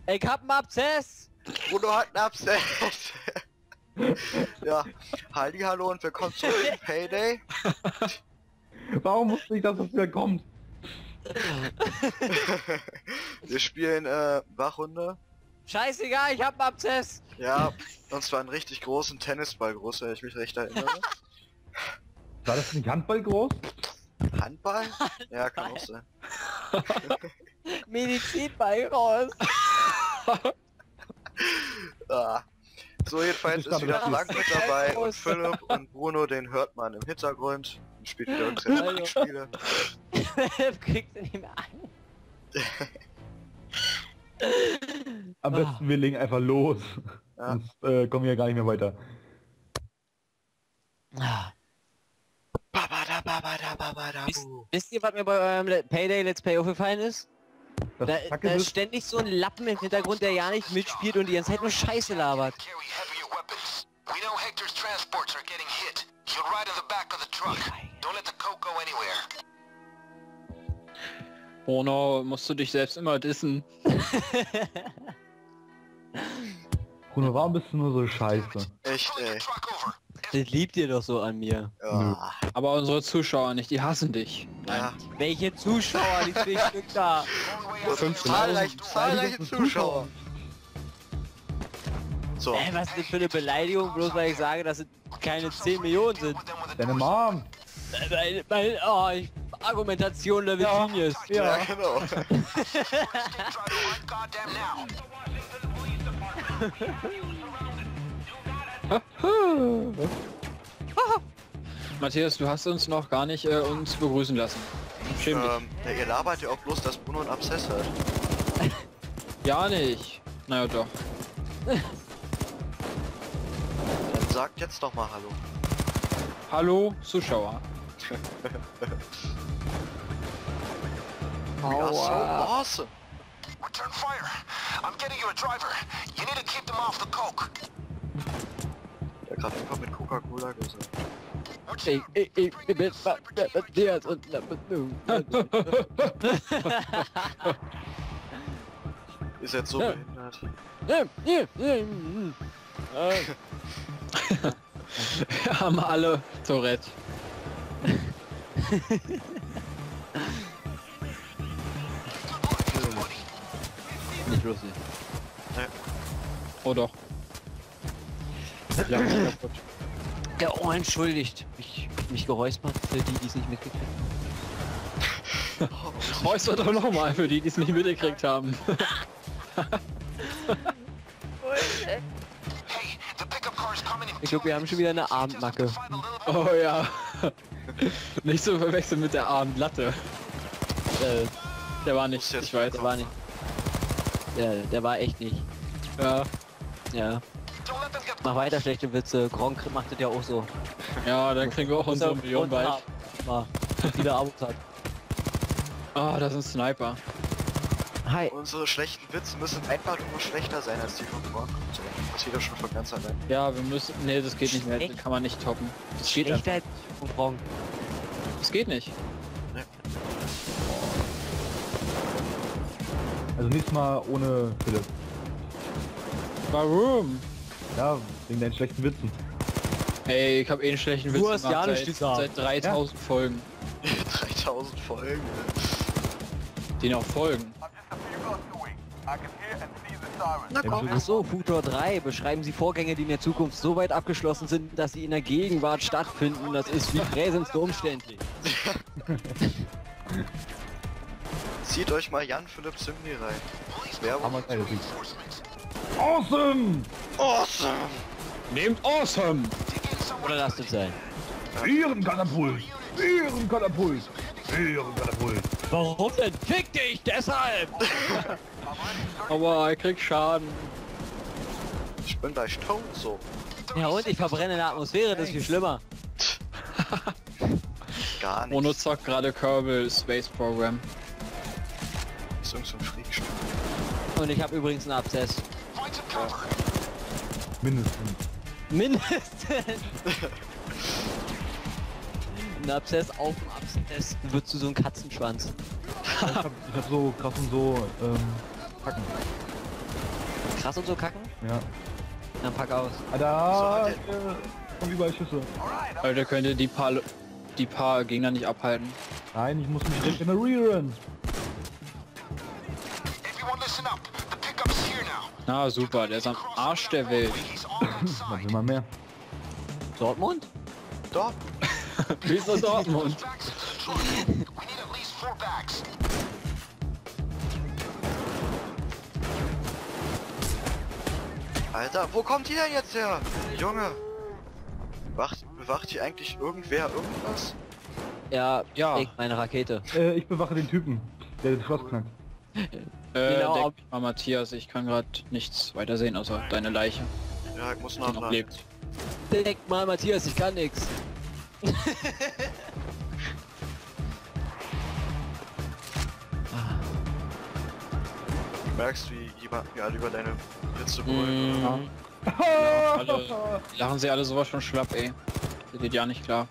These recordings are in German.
Ich hab einen Abszess! Bruno hat einen Abszess. Ja, hallo und willkommen zu Payday. Warum wusste ich, dass das wieder kommt? Wir spielen Wachhunde. Scheißegal, ich hab einen Abszess! Ja, und zwar einen richtig großen Tennisball groß, wenn ich mich recht erinnere. War das nicht Handball groß? Handball? Ja, kann auch sein. Medizinball raus! Ah. So, jedenfalls ist wieder Frank mit dabei und Philipp und Bruno, den hört man im Hintergrund. Und spielt wieder unsere Spiele. Kriegst du nicht mehr an. Am besten wir legen einfach los. Ja. Sonst kommen wir ja gar nicht mehr weiter. Wisst ihr, was mir bei eurem Payday Let's Play aufgefallen ist? Das Da Kacke ist ist, ständig so ein Lappen im Hintergrund, der ja nicht mitspielt und die ganze Zeit nur Scheiße labert. Bruno, musst du dich selbst immer dissen. Bruno, warum bist du nur so scheiße? Echt, ey. Das liebt ihr doch so an mir. Ja. Aber unsere Zuschauer nicht, die hassen dich. Ja. Welche Zuschauer, die 2 Stück da? Zahlreiche Zuschauer. So. Was ist das für eine Beleidigung, bloß weil ich sage, dass es keine 10 Millionen sind? Deine Mom! Argumentation Level Genius. Ja, genau. Matthias, du hast uns noch gar nicht uns begrüßen lassen. Schäm dich. Ja, ihr labert ja auch bloß, dass Bruno einen Abszess hat. Ja nicht. Naja doch. Dann sagt jetzt doch mal Hallo. Hallo Zuschauer. We are so awesome. Return fire. I'm getting you a driver. You need to keep them off the coke. Der gerade einfach mit Coca-Cola gesagt. Ich bin Matthias und Ist jetzt so behindert. Wir haben alle Tourette. Nicht lustig. Oh doch. Ja, kaputt. Ja, oh, entschuldigt. Mich geräuspert für die, die es nicht mitgekriegt haben. Räusper doch nochmal für die, die es nicht mitgekriegt haben. Ich glaube, wir haben schon wieder eine Abendmacke. Oh ja. Nicht zu verwechseln mit der Abendlatte. Der war nicht, ich weiß. Der war nicht. Der war echt nicht. Ja. Ja. Mach weiter schlechte Witze. Gronk macht das ja auch so. Ja, dann kriegen wir auch unsere Million bald. Wieder Abos hat. Ah, das ist ein Sniper. Hi. Unsere schlechten Witze müssen einfach nur schlechter sein als die von Gronk. So, das geht doch schon von ganz allein. Ja, wir müssen. Nee, das geht nicht mehr. Echt? Das kann man nicht toppen. Das geht einfach. Schlechter von Gronk. Das geht nicht. Also nächstes Mal ohne Philipp. Warum? Ja, wegen deinen schlechten Witzen. Ey, ich hab eh einen schlechten Witz hast ja nicht gesagt. seit 3000 Folgen. 3000 Folgen. Die noch folgen. Ach so, Futur 3. Beschreiben Sie Vorgänge, die in der Zukunft so weit abgeschlossen sind, dass sie in der Gegenwart stattfinden. Das ist wie Präsens umständlich. Zieht euch mal Jan Philipp Zimni rein. Werbung. Hammer geil, das Lied. Awesome! Awesome! Nehmt Awesome! Oder lasst es sein. Ehrenkatapult! Ehrenkatapult! Ehrenkatapult! Warum denn? Fick dich deshalb! Aber ich krieg Schaden. Ich bin gleich tot so. Ja und ich verbrenne in der Atmosphäre, das ist viel schlimmer. Gar nicht. Bruno zockt gerade Kerbal Space Program. Ist irgend so ein Freakstück. Und ich habe übrigens einen Abszess. Mindestens. Mindestens! Ein Abszess auf dem Abszess wird zu so einem Katzenschwanz. Ich hab so krass und so Hacken. krass und so kacken? Ja. Dann pack aus. Alter, und überall Schüsse. Alter, könnte die paar Gegner nicht abhalten. Nein, ich muss mich regenerieren. Everyone listen up. The pickup's here now. Na super, der ist am Arsch der Welt. He's all Noch outside. immer mehr. Dortmund? Doch. Wieso Dortmund? Bags is destroyed. We need at least 4 bags. Alter, wo kommt die denn jetzt her? Junge. Bewacht hier eigentlich irgendwer irgendwas? Ja, Ja. ich meine Rakete. Ich bewache den Typen, der das Schloss knackt. Genau, Denk mal Matthias, ich kann gerade nichts weiter sehen, außer deine Leiche, Ja, ich muss die noch nachladen. lebt. Denk mal, Matthias, ich kann nix. Du merkst, wie jemand mir alle über deine Witze brüllen. Mhm. Lachen sie alle sowas von schlapp, ey. Das geht ja nicht klar.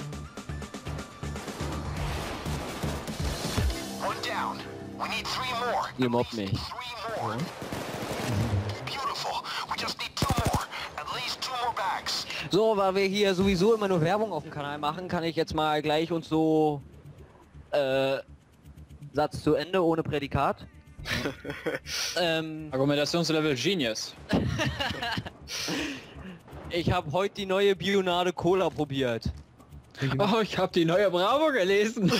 One down. We need 3 more. Ihr mobbt mich. 3 more. Beautiful. We just need 2 more. At least 2 more bags. So, weil wir hier sowieso immer nur Werbung auf dem Kanal machen, kann ich jetzt mal gleich uns so Satz zu Ende ohne Prädikat. Argumentationslevel Genius. Ich habe heute die neue Bionade Cola probiert. Oh, ich habe die neue Bravo gelesen.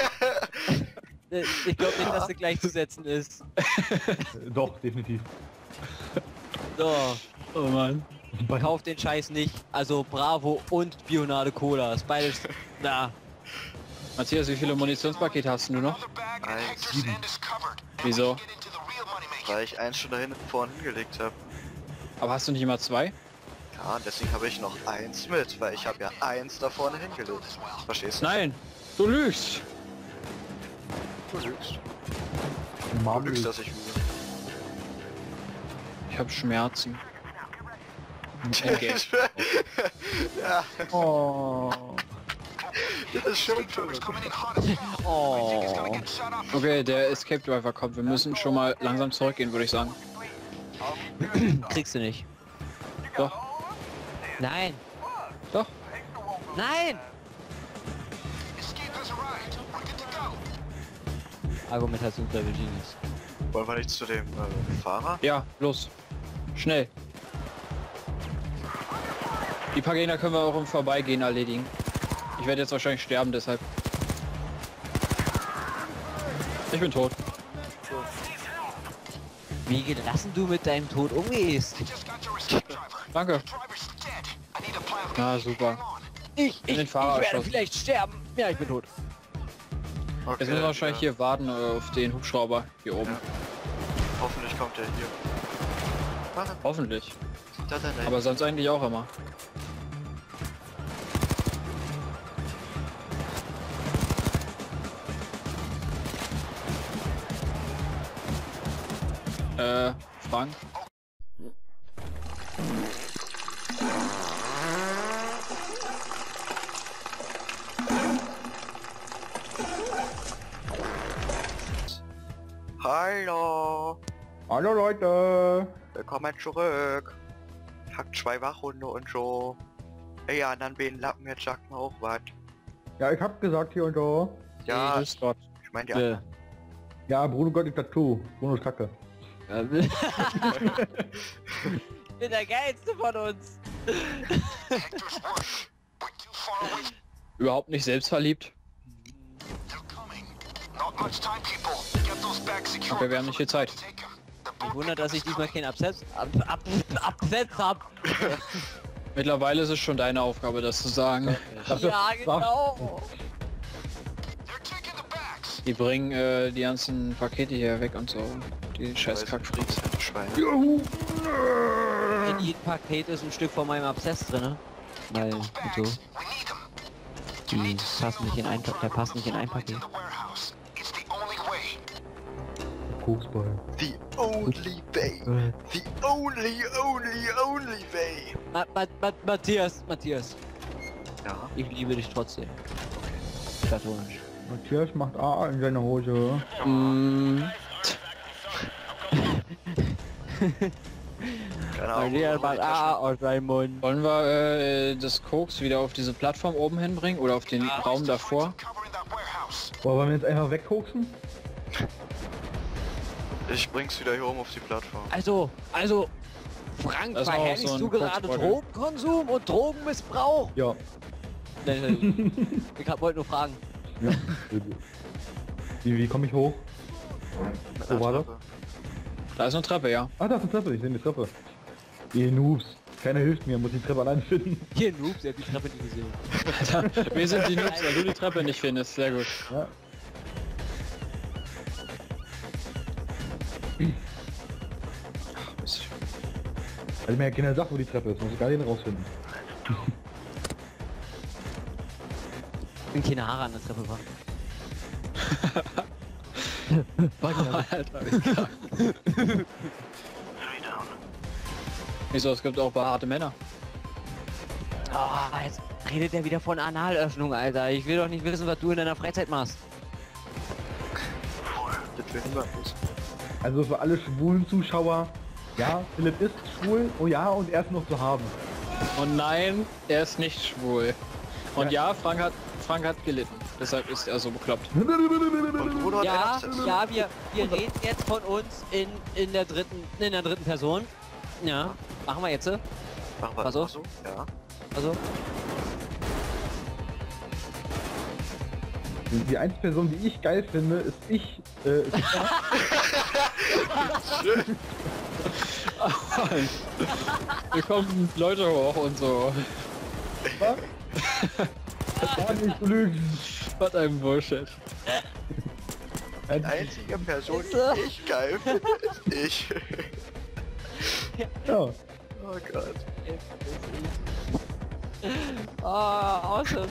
Ich glaube nicht, dass sie gleichzusetzen ist. Doch, definitiv. So, Oh Mann. kauft den Scheiß nicht. Also Bravo und Bionade Cola. Ist beides. Na, Matthias, wie viele Munitionspakete hast du noch? Another bag and Eins. Hector's end is covered. And Wieso? we can get into the real money making. Weil ich eins schon da hinten vorne hingelegt habe. Aber hast du nicht immer 2? Ja, deswegen habe ich noch eins mit, weil ich habe ja eins da vorne hingelegt. Verstehst du? Nein, du lügst. Du lügst. Du Marvel. lügst, dass ich lüge. Ich habe Schmerzen. Okay. Ja, Oh. das ist schön. It's coming in hot as hell. oh. It's gonna get shut off. Okay, der Escape Driver kommt. Wir müssen schon mal langsam zurückgehen, würde ich sagen. Kriegst du nicht. Doch, Nein. doch. Nein! Escape has arrived. We're good to go. Argumentationslevel Genius. Wollen wir nicht zu dem Fahrer? Ja, los. Schnell. Die paar Gegner können wir auch im Vorbeigehen erledigen. Ich werde jetzt wahrscheinlich sterben, deshalb. Ich bin tot. Wie gelassen du mit deinem Tod umgehst. Just got your escape driver. Danke. Driver's dead. I need a plan for Na getting super. on. Den Fahrer werde erschossen. vielleicht sterben. Ja, ich bin tot. Okay, Jetzt müssen wir wahrscheinlich hier warten auf den Hubschrauber hier oben. Hoffentlich kommt er hier. Hoffentlich. Da, Aber sonst eigentlich auch immer. Frank? Hallo. Hallo Leute. Willkommen zurück. Hackt 2 Wachhunde und so. Ey, ja, dann beiden Lappen, jetzt sagt mal auch was. Ja, ich hab gesagt hier und so. Ja, Grüß Gott. ich meine ja. Ja, Bruno Gott ist dazu. Bruno ist Kacke. Ich bin der geilste von uns. Hector's worse. We're too far away. Überhaupt nicht selbstverliebt. They're coming. Not much time, people. Get those bags secured. Okay, wir haben nicht viel Zeit. Take 'em. The Ich boat wundere, dass ich diesmal keinen Absatz hab. Mittlerweile ist es schon deine Aufgabe, das zu sagen. Ja, genau. They're taking the bags. Die bringen die ganzen Pakete hier weg und so. Die scheiß Weiß Kackfreaks. nicht, Schweine. In jedem Paket ist ein Stück von meinem Abszess drin. Weil, Those und so. bags. We need 'em. You Die need to passen nicht in ein, der passt nicht in ein right in Paket. the warehouse. It's the only way. Koksball. The only way. The only way. Matthias. Ja. Ich liebe dich trotzdem. Platonisch. Matthias macht A in seiner Hose. aus seinem Mund. Wollen wir das Koks wieder auf diese Plattform oben hinbringen oder auf den Raum davor? Covering that warehouse. Wollen wir jetzt einfach wegkoksen? Ich bring's wieder hier oben auf die Plattform. Also, Frank, Das war auch verherrlichst so ein du gerade Koksbeutel. Drogenkonsum und Drogenmissbrauch? Ja. Ich wollte nur fragen. Ja. Wie komme ich hoch? Mit Wo einer war das? Treppe. Da ist eine Treppe, ja. Ah, da ist eine Treppe, ich sehe die Treppe. Ihr Noobs. Keiner hilft mir, muss die Treppe allein finden. Hier, Noobs, ihr habt die Treppe nicht gesehen. Wir sind die Noobs, weil du die Treppe nicht findest. Sehr gut. Ja. Mist. Also mir ja keiner sagt, wo die Treppe ist, muss ich gar nicht rausfinden. Wenn keine Haare an der Treppe war. Alter. Enemy down. Wieso, es gibt auch behaarte Männer. Oh, jetzt redet er wieder von Analöffnung, Alter. Ich will doch nicht wissen, was du in deiner Freizeit machst. Das will niemand wissen. Also für alle schwulen Zuschauer, ja, Philipp ist schwul, oh ja, und er ist noch zu haben. Und nein, er ist nicht schwul. Und ja, Frank hat gelitten. Deshalb ist er so bekloppt. Und Bruno hat Ja, einen ja, wir reden jetzt von uns in der dritten Person. Ja, machen wir jetzt. Machen wir Also? einfach so? Ja. Also, Die einzige Person, die ich geil finde, ist ich. Hier kommen Leute hoch und so. Das war nicht zu lügen. Was ein Bullshit. Die einzige Person, die ich geil finde, ist ich. Ja. Oh Gott. oh, awesome.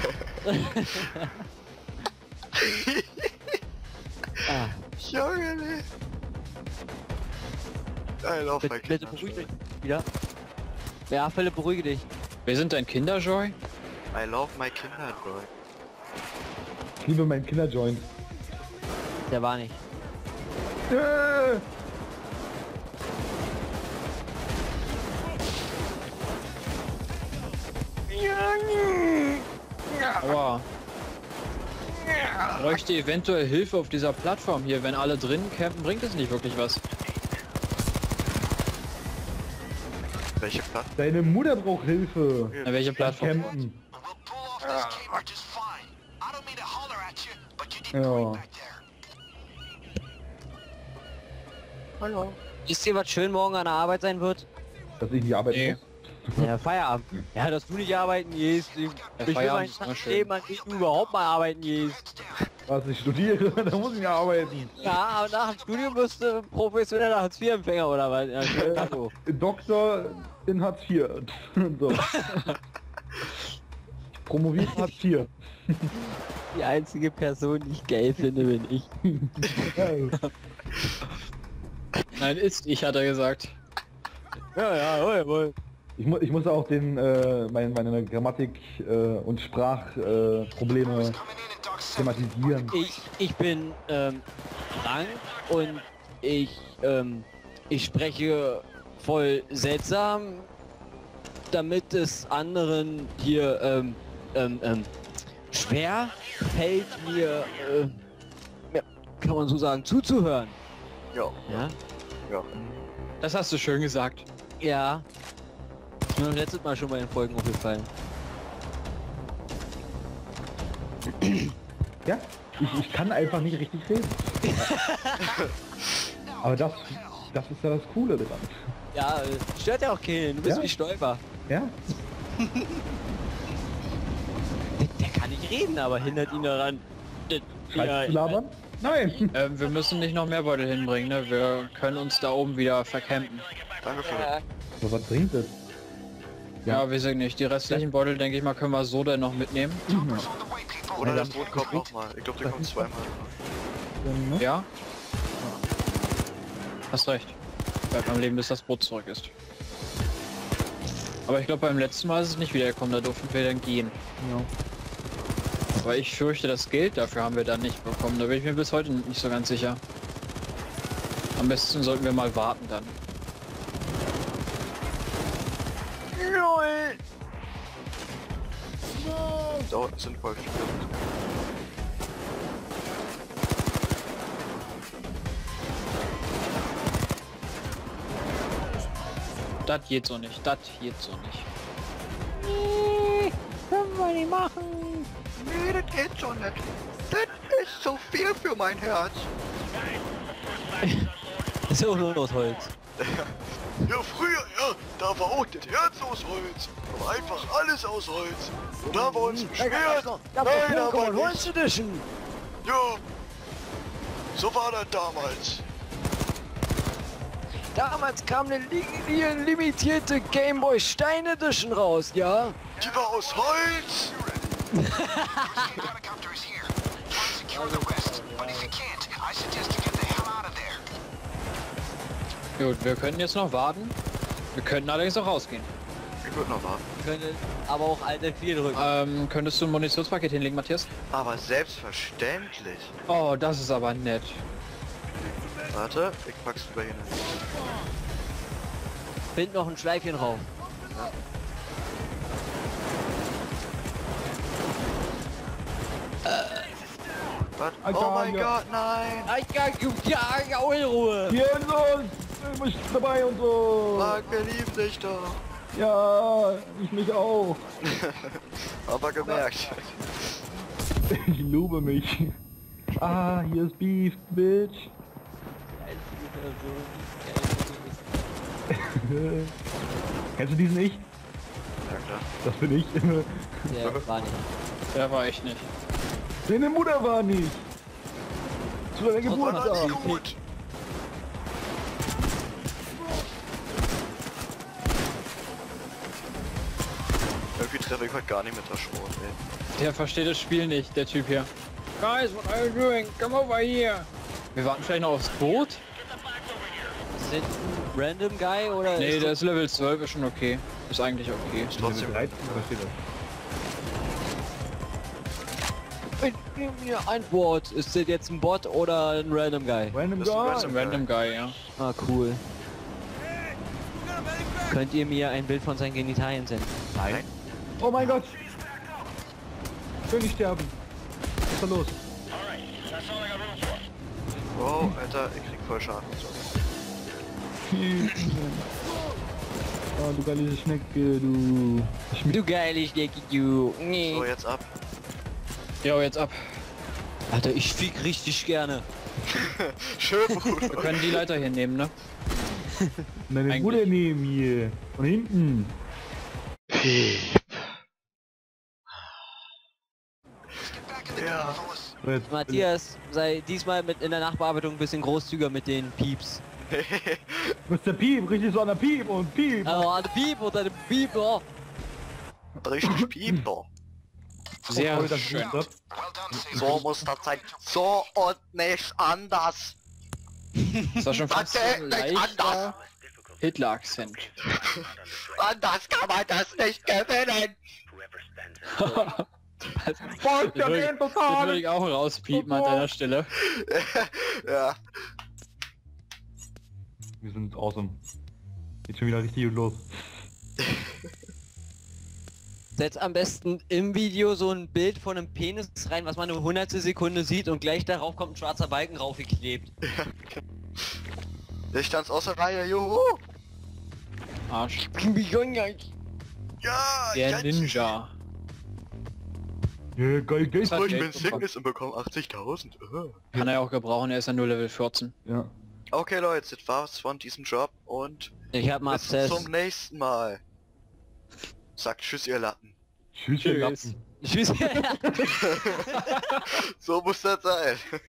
ah, Junge, ne. I love my bitte Kinder. beruhig dich wieder. Ja, Philipp, beruhige dich. Wir sind dein Kinderjoy? I love my Kinder, Joy. Ich liebe meinen Kinderjoint. Der war nicht. Aua. Bräuchte eventuell Hilfe auf dieser Plattform hier. Wenn alle drinnen campen, bringt es nicht wirklich was. Welche Platte? Deine Mutter braucht Hilfe. Na, welche Plattform? Campen. We'll pull off this cable just fine. I don't mean to holler at you, but you did Ja. great back there. Hallo. Wisst ihr, was schön morgen an der Arbeit sein wird? Dass ich die Arbeit Nee. muss. Ja, Feierabend. Ja, dass du nicht arbeiten gehst. Ich will Feierabend mein ist immer schön. Leben, an dem du überhaupt mal arbeiten gehst. Was, ich studiere, da muss ich ja arbeiten. Ja, aber nach dem Studium bist du professioneller Hartz-IV-Empfänger oder was? Ja, hallo. Doktor in Hartz IV. So. Promoviert Hartz IV. Die einzige Person, die ich geil finde, bin ich. Nein, ist ich, hat er gesagt. Ja, jawohl. Ich muss auch den meine Grammatik und Sprachprobleme Coming in in Dock 7. thematisieren. Ich bin Frank und ich spreche voll seltsam, damit es anderen hier schwer fällt mir, ja, kann man so sagen, zuzuhören. Ja. Ja? Ja. Das hast du schön gesagt. Ja. Ist mir letztes Mal schon bei den Folgen aufgefallen. Ja, ich kann einfach nicht richtig reden. Aber das ist ja das Coole dran. Ja, stört ja auch keinen. Du bist Ja. wie Stolper. Ja? Der kann nicht reden, aber hindert ihn daran. Scheiße zu labern? Nein! Wir müssen nicht noch mehr Beutel hinbringen, ne? Wir können uns da oben wieder vercampen. Danke für Aber was bringt das? Ja, weiß ich nicht. Die restlichen Beutel, denke ich mal, können wir so dann noch mitnehmen. Oder das Boot kommt nochmal. Ich glaube, der kommt zweimal. Ne? Ja? Hast recht. Bleibt am Leben, bis das Boot zurück ist. Aber ich glaube, beim letzten Mal ist es nicht wiedergekommen, da durften wir dann gehen. Ja. Aber ich fürchte, das Geld dafür haben wir dann nicht bekommen. Da bin ich mir bis heute nicht so ganz sicher. Am besten sollten wir mal warten dann. LOL. Da unten sind voll viele. Das geht so nicht, das geht so nicht. Nee, können wir nicht machen. Nee, das geht schon nicht. Das ist so viel für mein Herz. Ist ja auch nur aus Holz. Ja, früher, ja, da war auch das Herz aus Holz. Aber einfach alles aus Holz. Und da haben wir uns beschwert. Nein, aber nicht. Holz Edition. Ja, so war das damals. Damals kam eine limitierte Gameboy Stein Edition raus, ja? Die war aus Holz. Helicopter is here. Try and secure the rest. But if you can't, I suggest you get the hell out of there. Gut, wir können jetzt noch warten. Wir können allerdings auch rausgehen. Ich würde noch warten. Können aber auch Alt 4 drücken. Könntest du ein Munitionspaket hinlegen, Matthias? Aber selbstverständlich. Oh, das ist aber nett. Warte, ich pack's lieber hin. Bind noch ein Schleifchen rauf. Was? Alter, Oh mein ja. Gott, nein! Ja, Ruhe. Hier ist uns! Du bist dabei und so! Marc, wir lieben dich doch! Ja, ich mich auch! Aber gemerkt. Ich liebe mich! Ah, hier ist Beef, Bitch! Kennst du diesen nicht? Ja klar. Das bin ich. Der war nicht. Der war echt nicht. Deine Mutter war nicht! Zu deiner Oh, war Geburtstag! nicht gut! Irgendwie treffe ich heute gar nicht mit der Schrot, ey. Der versteht das Spiel nicht, der Typ hier. Guys, what are you doing? Come over here. Wir warten vielleicht noch aufs Boot? Ist das ein Random Guy oder Nee, ist der ist Level 12, ist schon okay. Ist eigentlich okay. Ist trotzdem. 13 versteht das. Gib mir ein Wort. Ist das jetzt ein Bot oder ein Random Guy? Random Das ist ein Guy! Das ist ein Random Guy, ja. Ah, cool. Könnt ihr mir ein Bild von seinen Genitalien senden? Nein. Oh mein Gott! Ich will nicht sterben! Was ist da los? Wow, Alter, ich krieg voll Schaden. Oh, du geile Schnecke, du! Du geile Schnecke, du. So, Nee. jetzt ab. Jo, jetzt ab. Alter, ich fick richtig gerne. Schön, Wir Bruder. können die Leiter hier nehmen, ne? Deine Eigentlich. Bruder nehmen hier! Von hinten! Ja. So, jetzt Matthias, sei diesmal mit in der Nachbearbeitung ein bisschen großzügiger mit den Pieps. Mr. Piep, richtig so an der Piep und Piep! Oh, eine Piep oder eine Piep, oh. Richtig Pieper. Sehr Oh, das schön. ist das. Well done, Saber. So muss das sein. So und nicht anders. Das war schon fast Das so ist ein nicht leichter anders. Hitler-Akzent. Anders kann man das nicht gewinnen. Fuck, Das würde ich auch rauspiepen an deiner Stelle. Ja. Wir sind awesome. Geht schon wieder richtig gut los. Setz am besten im Video so ein Bild von einem Penis rein, was man eine 100. Sekunde sieht und gleich darauf kommt ein schwarzer Balken raufgeklebt. Ich tanz aus der Reihe, juhu. Arsch. Ja, Der jetzt. Ninja. Ja, geil, geil. Das hat Oh, ich Geld bin bekommen. Sickness und bekomme 80.000. Kann er ja auch gebrauchen, er ist ja nur Level 14. Ja. Okay Leute, das war's von diesem Job und Ich hab mal bis Abszess. zum nächsten Mal. Sagt tschüss ihr Latten. Tschüss, ihr Tschüss. Lappen. Tschüss. So muss das sein.